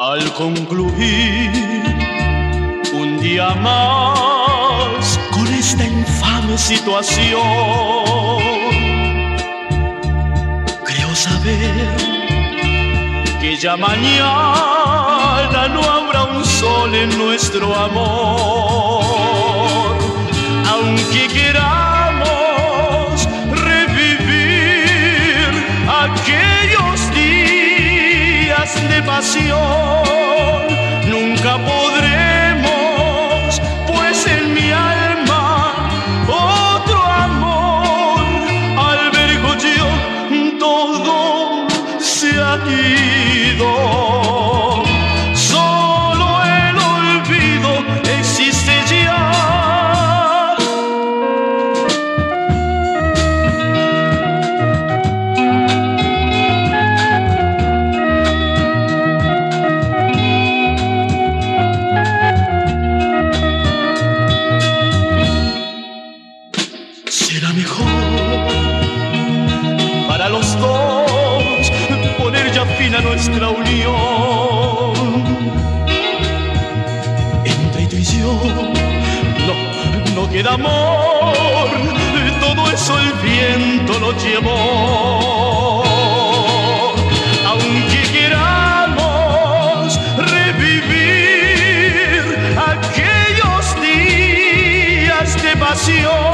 Al concluir un día más con esta infame situación, creo saber que ya mañana no habrá un sol en nuestro amor. Aunque queramos revivir aquellos días de pasión, nunca podremos, pues en mi alma otro amor albergo yo, todo se ha ido. Solo el olvido existe ya. Será mejor para los dos poner ya fin a nuestra unión. Entre tú y yo no queda amor, todo eso el viento lo llevó. Aunque queramos revivir aquellos días de pasión,